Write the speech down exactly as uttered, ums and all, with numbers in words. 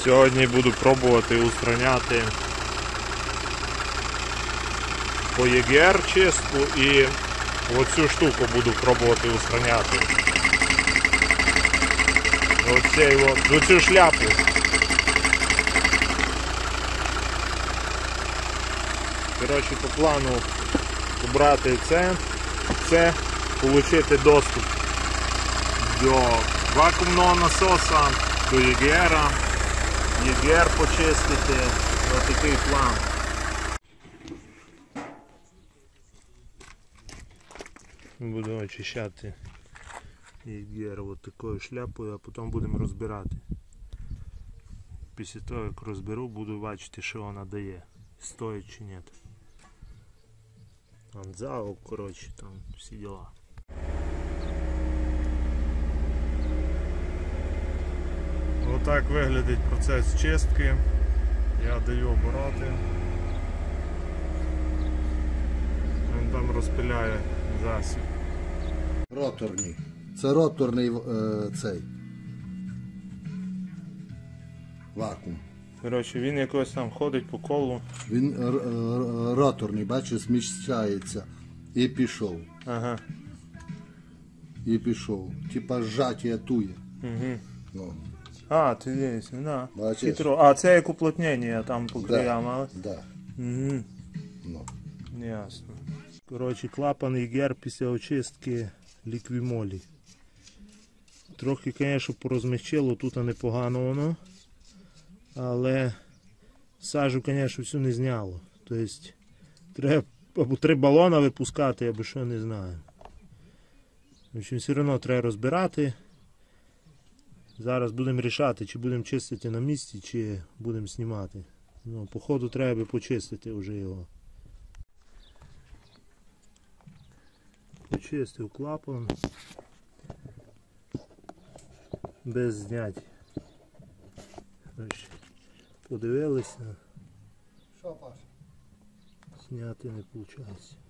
Сьогодні буду пробувати устраняти по Е Ге Ер чистку і оцю штуку буду пробувати устраняти. Оцей от, оцю шляпу. Коротше, по плану обрати це, це, отримати доступ до вакуумного насоса, до Е Ге Ера, Е Ге Ер почистити. Ось такий план. Буду очищати Е Ге Ер ось такою шляпою, а потім будемо розбирати. Після того, як розберу, буду бачити, що вона дає. Стоїть чи ні. Анзао, коротше, там всі діла. Отак виглядить процес чистки. Я даю обороти. Він там розпиляє засіб. Роторний. Це роторний е, цей вакуум. Коротше, він якось там ходить по колу. Він р, р, роторний, бачиш, зміщається. І пішов. Ага. І пішов. Типа зжаття тує. Угу. Ну. А, ти десь, да. Бачиш? Хитро. А, це як уплотнення там по краям, Да. але? Да. Угу. Ну. Ясно. Коротше, клапан Е Ге Ер після очистки ліквімолі. Трохи, звісно, порозмягчило, тут непогано воно. Але сажу, звісно, всю не зняло. Тобто, треба або три балона випускати, або що, не знаю. В общем, все одно треба розбирати. Зараз будемо рішати, чи будемо чистити на місці, чи будемо знімати. Ну, по ходу треба почистити вже його. Почистив клапан. Без знять. Подивилися. Що, Паш? Зняти не виходить.